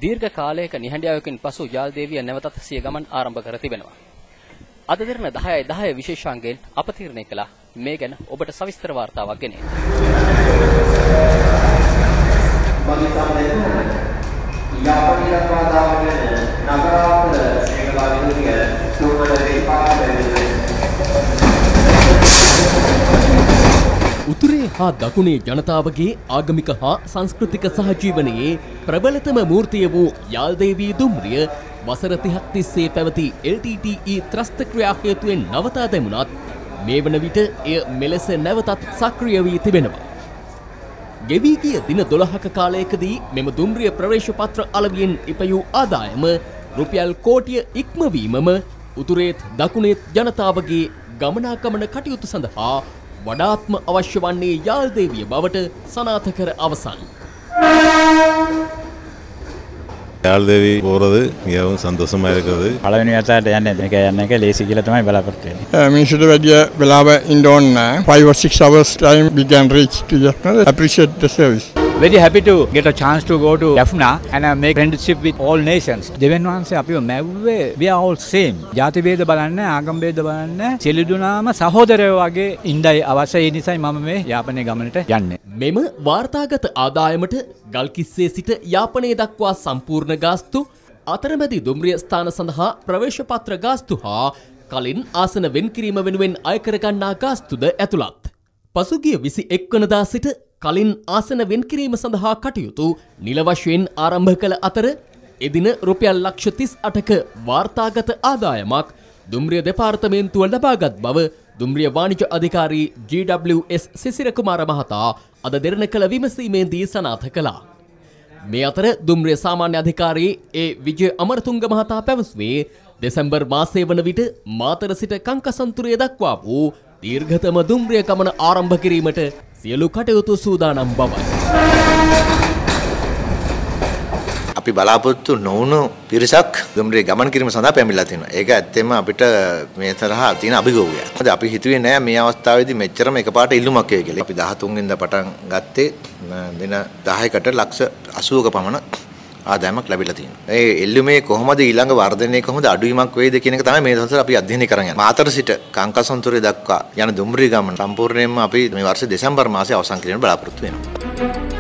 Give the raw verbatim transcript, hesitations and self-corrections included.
දීර්ඝ කාලයක නිහඬියාවකින් පසු යාල් දේවිය නැවතත් සිය ගමන් ආරම්භ කර තිබෙනවා. අද දින දහයයි දහය විශේෂාංගයෙන් අප තීරණය කළා මේ ගැන ඔබට සවිස්තර වාර්තාවක් ගෙන එන්න. උතුරේ හා දකුණේ ජනතාවගේ ආගමික හා සංස්කෘතික සහජීවනයේ ප්‍රබලතම මූර්තිය වූ යාල් දේවී දුම්රිය වසර තිහක් තිස්සේ පැවති එල් ටී ටී ඊ ත්‍රස්ත ක්‍රියා හේතුවෙන් නවතා දැමුණත් මේ වන විට එය මෙලෙස නැවතත් සක්‍රිය වී තිබෙනවා. ගෙවී ගිය දින දොළහක කාලයකදී මෙම දුම්රිය ප්‍රවේශ පත්‍ර අලවියෙන් ඉපයූ ආදායම රුපියල් කෝටිය ඉක්මවීමම උතුරේත් දකුණේත් ජනතාවගේ ගමනාගමන කටයුතු සඳහා වඩාත්ම අවශ්‍ය වන්නේ යාල් දේවිය බවට සනාථ කර අවසන්. යාල් දේවි போறது மிகவும் சந்தோஷமா இருக்குது. පළවෙනි වතාවට යන්නේ මේක යන්න එක ලේසි කියලා තමයි බලාපොරොත්තු වෙන්නේ. මිනිස්සුන්ට වැඩි වෙලාව ඉන්න ඕන නැහැ. five or six hours time we can reach to Jaffna. Appreciate the service. Very happy to get a chance to go to Jaffna and uh, make friendship with all nations. දෙවියන් වහන්සේ අපිව මැව්වේ we are all same. ජාති ભેද බලන්නේ ආගම් ભેද බලන්නේ සියලුදුනාම සහෝදරයෝ වගේ ඉඳයි අවශ්‍ය ඒ නිසායි මම මේ යාපනයේ ගමනට යන්නේ. මෙම වාර්තාගත ආදායමට ගල්කිස්සේ සිට යාපනයේ දක්වා සම්පූර්ණ ගාස්තු අතරමැදි දුම්රිය ස්ථාන සඳහා ප්‍රවේශ පත්‍ර ගාස්තු හා කලින් ආසන වෙන්කිරීම වෙනුවෙන් අය කර ගන්නා ගාස්තුද ඇතුළත්. පසුගිය විසි එක් වනදා සිට කලින් ආසන වෙන්කිරීම සඳහා කටයුතු නිල වශයෙන් ආරම්භ කළ අතර එදින රුපියල් ලක්ෂ තිස් අටක වාර්තාගත ආදායමක් දුම්රිය දෙපාර්තමේන්තුව ලබාගත් බව දුම්රිය වාණිජ්‍ය අධිකාරී G W S Sisira Kumara මහතා අද දෙරණ කළ විමසීමේදී සනාථ කළා. මේ අතර දුම්රිය සාමාන්‍ය අධිකාරී ඒ විජය අමරතුංග මහතා පැවසුවේ දෙසැම්බර් මාසයේ වන විට මාතර සිට කංකසන්තුරේ දක්වා වූ දීර්ඝතම දුම්රිය ගමන ආරම්භ කිරීමට සියලු කටයුතු සූදානම් බවයි. අපි බලාපොරොත්තු නොවුණු පිරිසක් දුම්රිය ගමන් කිරීම සඳහා පැමිණලා තිනවා. ඒක ඇත්තෙන්ම අපිට මේ තරහා තියෙන අභියෝගයක්. මොකද අපි හිතුවේ නෑ මේ අවස්ථාවේදී මෙච්චරම එකපාරට ඉල්ලුමක් එයි කියලා. අපි දහතුන් වෙනිදා පටන් ගත්තේ දින දහයකට ලක්ෂ අසූවක පමණ ආදායමක් ලැබිලා තියෙනවා. ඒ එල්ලුමේ කොහොමද ඊළඟ වර්ධනයේ කොහොමද අඩුවීමක් වෙයිද කියන එක තමයි මේ දවස්වල අපි අධ්‍යයනය කරන් යන්නේ. මාතර සිට කංකසන්තුරේ දක්වා යන දුම්රිය ගමන සම්පූර්ණයෙන්ම අපි මේ වර්ෂයේ දෙසැම්බර් මාසයේ අවසන් කිරීමට බලාපොරොත්තු වෙනවා.